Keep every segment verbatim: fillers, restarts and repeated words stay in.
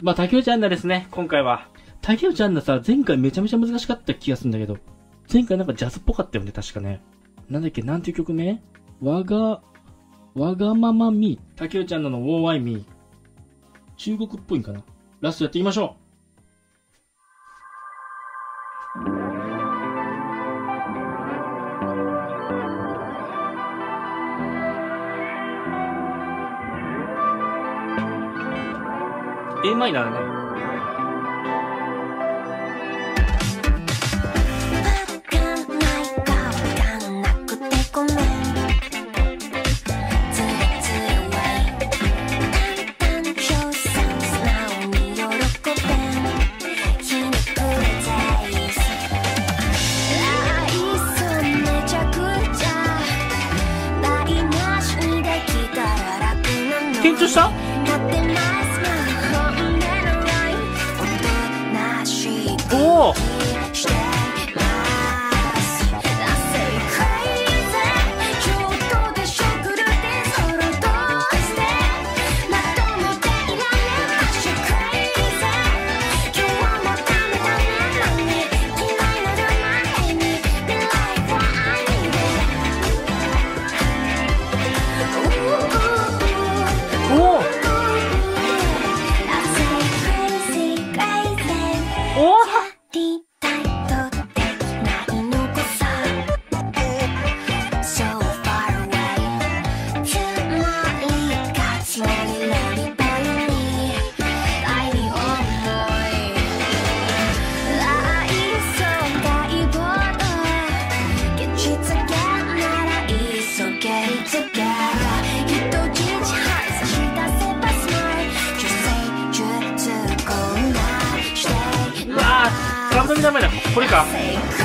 まあ、竹内アンナですね、今回は。竹内アンナさ、前回めちゃめちゃ難しかった気がするんだけど。前回なんかジャズっぽかったよね、確かね。なんだっけ、なんていう曲名？わが、わがままみー。竹内アンナの ウォーアイミー。中国っぽいんかな。ラストやっていきましょう。A マイナーだね。緊張した？おお。ダメだ、これか。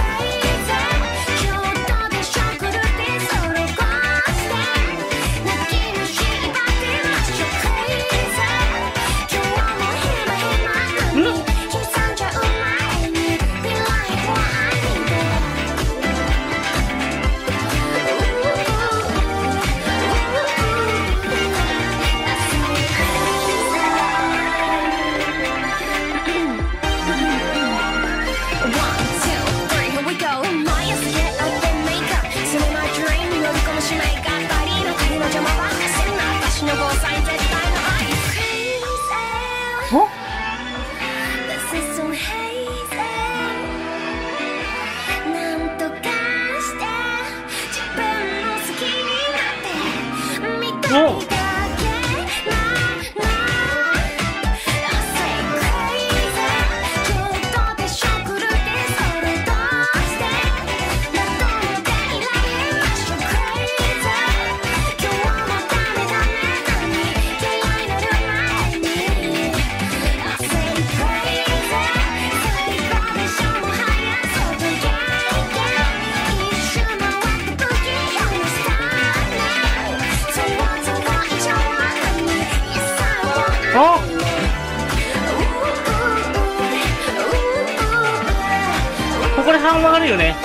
おっここで半曲がるよね。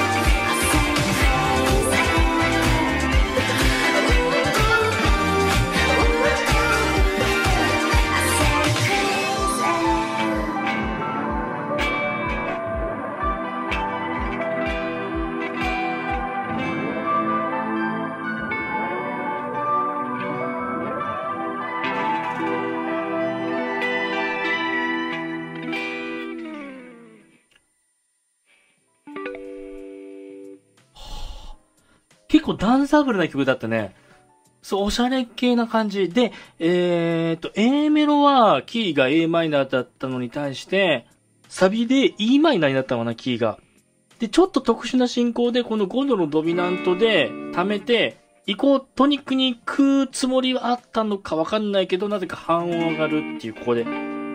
結構ダンサブルな曲だったね。そう、おしゃれ系な感じ。で、えーっと、A メロはキーが A マイナーだったのに対して、サビで E マイナーになったのかな、キーが。で、ちょっと特殊な進行で、このごどのドミナントで溜めて、移行トニックに食うつもりはあったのかわかんないけど、なぜか半音上がるっていう、ここで。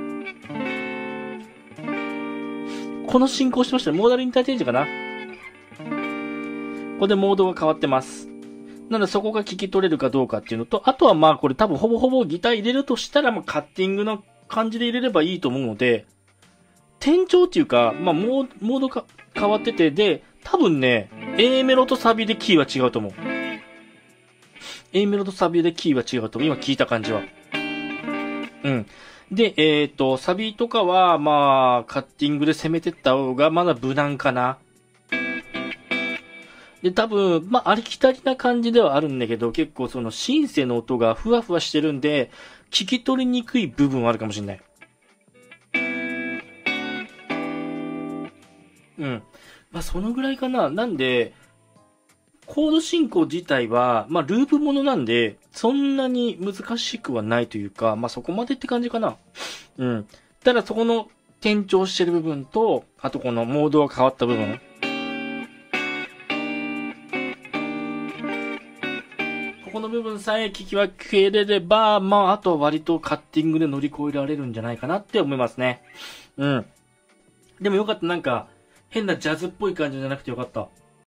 この進行してましたね。モーダルインターチェンジかな。ここでモードが変わってます。なのでそこが聞き取れるかどうかっていうのと、あとはまあこれ多分ほぼほぼギター入れるとしたら、まあカッティングの感じで入れればいいと思うので、転調っていうか、まあモード、モードが変わってて、で、多分ね、A メロとサビでキーは違うと思う。A メロとサビでキーは違うと思う。今聞いた感じは。うん。 で、えっと、サビとかは、まあ、カッティングで攻めてった方がまだ無難かな。で、多分、まあ、ありきたりな感じではあるんだけど、結構そのシンセの音がふわふわしてるんで、聞き取りにくい部分はあるかもしれない。うん。まあ、そのぐらいかな。なんで、コード進行自体は、まあ、ループものなんで、そんなに難しくはないというか、まあ、そこまでって感じかな。うん。ただそこの転調してる部分と、あとこのモードが変わった部分。ここの部分さえ聞き分けれれば、まあ、あとは割とカッティングで乗り越えられるんじゃないかなって思いますね。うん。でもよかった、なんか、変なジャズっぽい感じじゃなくてよかった。